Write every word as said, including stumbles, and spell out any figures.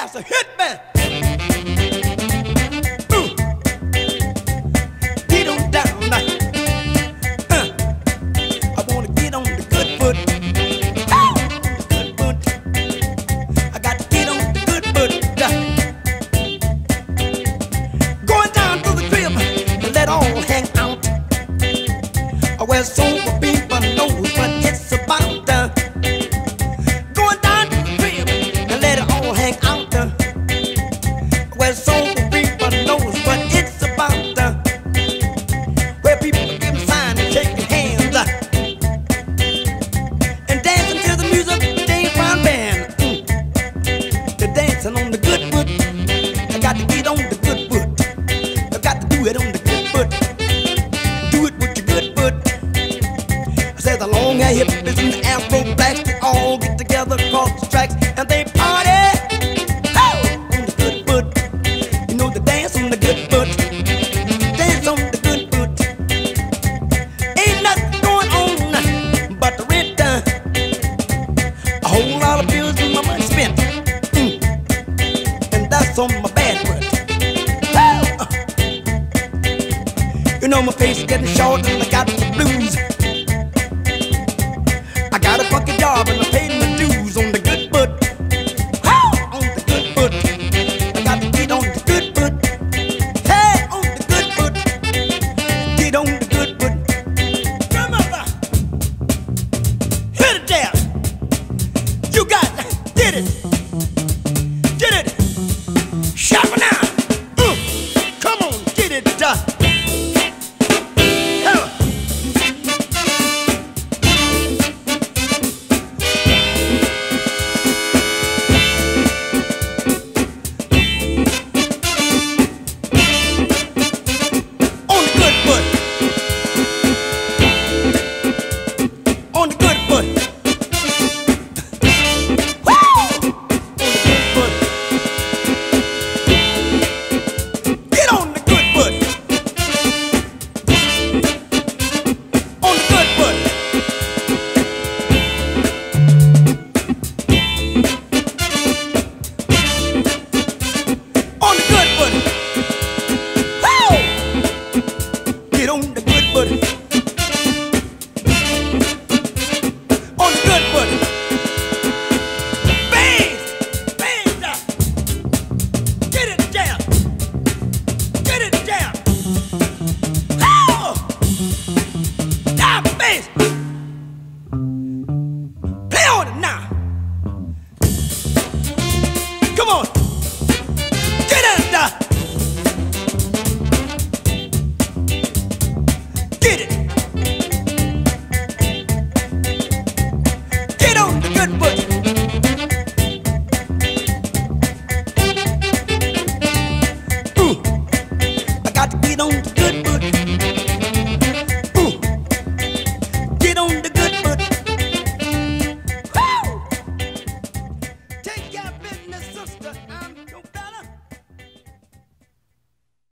That's a hit, man. Get on down now. Uh, I wanna get on the good foot. Ow! Good foot. I got to get on the good foot. Going down to the crib and let all hang out. Where sober people knows what it's about. Uh, going down to the crib and let it all hang out. Uh, where sober people knows what it's about. Uh, where people give signs and shaking hands uh, and dancing to the music, James Brown band. Mm. They're dancing on the good foot. I got to get on the good foot. I got to do it on the good foot. Do it with your good foot. Says the long hair hippies and the afro blacks, they all get together across the tracks and they party. Oh, on the good foot. You know they dance on the good foot. Dance on the good foot. Ain't nothing going on but the rent done. A whole lot of bills and my money spent. Mm. And that's on my bad foot. Oh. You know my face is getting short and I got the blues. I got a funky job and I paid my dues on the good foot. Oh, on the good foot. I got to get on the good foot. Hey, on the good foot. Get on the good foot. Grandmother, hit it down. You got it. Get it. Get it. Shop it now. Uh, come on, get it done. Come on, get it, uh. Get it, get on the good foot. Ooh, I got to get on the good foot.